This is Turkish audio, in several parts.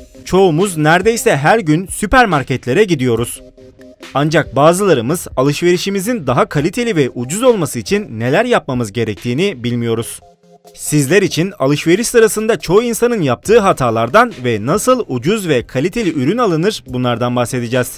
Çoğumuz neredeyse her gün süpermarketlere gidiyoruz. Ancak bazılarımız alışverişimizin daha kaliteli ve ucuz olması için neler yapmamız gerektiğini bilmiyoruz. Sizler için alışveriş sırasında çoğu insanın yaptığı hatalardan ve nasıl ucuz ve kaliteli ürün alınır bunlardan bahsedeceğiz.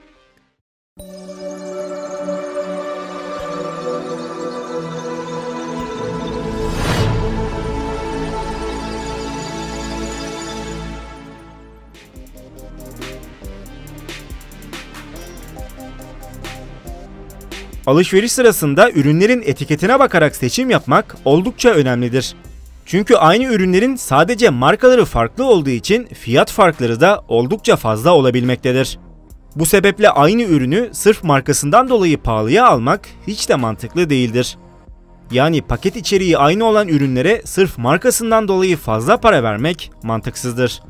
Alışveriş sırasında ürünlerin etiketine bakarak seçim yapmak oldukça önemlidir. Çünkü aynı ürünlerin sadece markaları farklı olduğu için fiyat farkları da oldukça fazla olabilmektedir. Bu sebeple aynı ürünü sırf markasından dolayı pahalıya almak hiç de mantıklı değildir. Yani paket içeriği aynı olan ürünlere sırf markasından dolayı fazla para vermek mantıksızdır.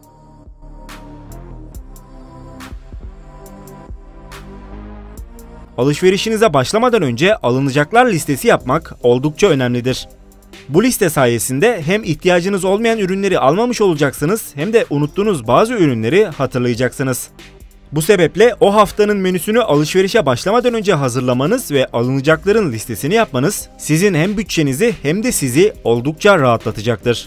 Alışverişinize başlamadan önce alınacaklar listesi yapmak oldukça önemlidir. Bu liste sayesinde hem ihtiyacınız olmayan ürünleri almamış olacaksınız hem de unuttuğunuz bazı ürünleri hatırlayacaksınız. Bu sebeple o haftanın menüsünü alışverişe başlamadan önce hazırlamanız ve alınacakların listesini yapmanız sizin hem bütçenizi hem de sizi oldukça rahatlatacaktır.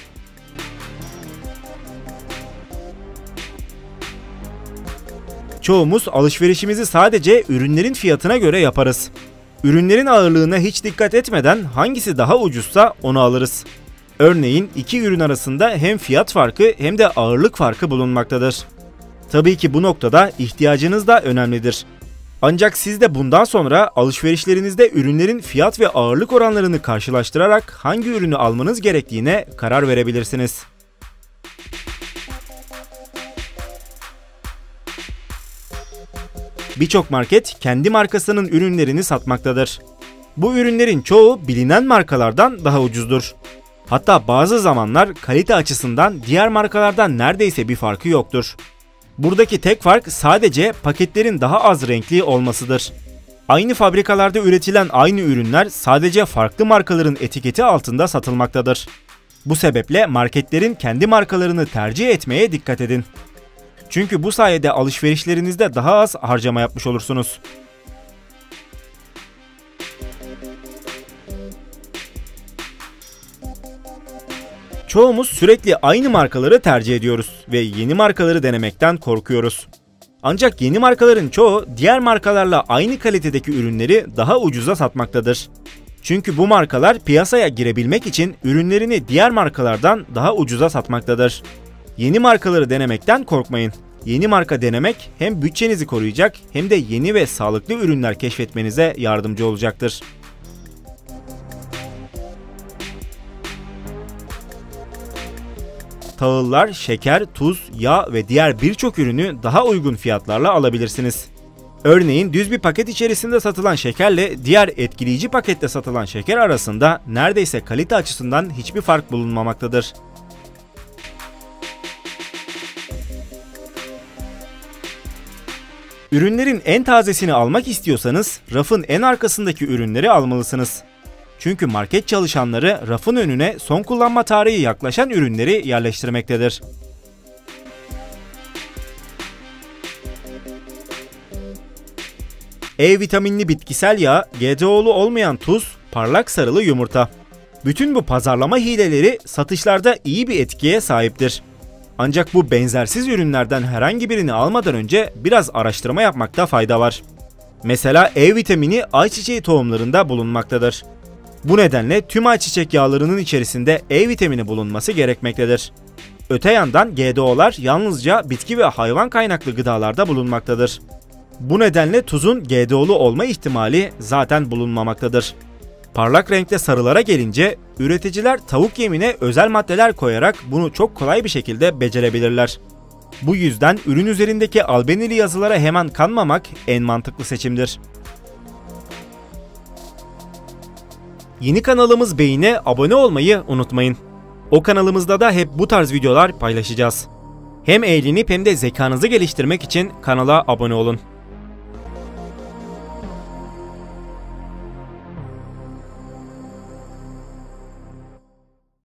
Çoğumuz alışverişimizi sadece ürünlerin fiyatına göre yaparız. Ürünlerin ağırlığına hiç dikkat etmeden hangisi daha ucuzsa onu alırız. Örneğin iki ürün arasında hem fiyat farkı hem de ağırlık farkı bulunmaktadır. Tabii ki bu noktada ihtiyacınız da önemlidir. Ancak siz de bundan sonra alışverişlerinizde ürünlerin fiyat ve ağırlık oranlarını karşılaştırarak hangi ürünü almanız gerektiğine karar verebilirsiniz. Birçok market kendi markasının ürünlerini satmaktadır. Bu ürünlerin çoğu bilinen markalardan daha ucuzdur. Hatta bazı zamanlar kalite açısından diğer markalardan neredeyse bir farkı yoktur. Buradaki tek fark sadece paketlerin daha az renkli olmasıdır. Aynı fabrikalarda üretilen aynı ürünler sadece farklı markaların etiketi altında satılmaktadır. Bu sebeple marketlerin kendi markalarını tercih etmeye dikkat edin. Çünkü bu sayede alışverişlerinizde daha az harcama yapmış olursunuz. Çoğumuz sürekli aynı markaları tercih ediyoruz ve yeni markaları denemekten korkuyoruz. Ancak yeni markaların çoğu diğer markalarla aynı kalitedeki ürünleri daha ucuza satmaktadır. Çünkü bu markalar piyasaya girebilmek için ürünlerini diğer markalardan daha ucuza satmaktadır. Yeni markaları denemekten korkmayın. Yeni marka denemek hem bütçenizi koruyacak hem de yeni ve sağlıklı ürünler keşfetmenize yardımcı olacaktır. Tahıllar, şeker, tuz, yağ ve diğer birçok ürünü daha uygun fiyatlarla alabilirsiniz. Örneğin düz bir paket içerisinde satılan şekerle diğer etkileyici pakette satılan şeker arasında neredeyse kalite açısından hiçbir fark bulunmamaktadır. Ürünlerin en tazesini almak istiyorsanız rafın en arkasındaki ürünleri almalısınız. Çünkü market çalışanları rafın önüne son kullanma tarihi yaklaşan ürünleri yerleştirmektedir. E vitaminli bitkisel yağ, GDO'lu olmayan tuz, parlak sarılı yumurta. Bütün bu pazarlama hileleri satışlarda iyi bir etkiye sahiptir. Ancak bu benzersiz ürünlerden herhangi birini almadan önce biraz araştırma yapmakta fayda var. Mesela E vitamini ayçiçeği tohumlarında bulunmaktadır. Bu nedenle tüm ayçiçek yağlarının içerisinde E vitamini bulunması gerekmektedir. Öte yandan GDO'lar yalnızca bitki ve hayvan kaynaklı gıdalarda bulunmaktadır. Bu nedenle tuzun GDO'lu olma ihtimali zaten bulunmamaktadır. Parlak renkte sarılara gelince üreticiler tavuk yemine özel maddeler koyarak bunu çok kolay bir şekilde becerebilirler. Bu yüzden ürün üzerindeki albenili yazılara hemen kanmamak en mantıklı seçimdir. Yeni kanalımız Beyin'e abone olmayı unutmayın. O kanalımızda da hep bu tarz videolar paylaşacağız. Hem eğlenip hem de zekanızı geliştirmek için kanala abone olun.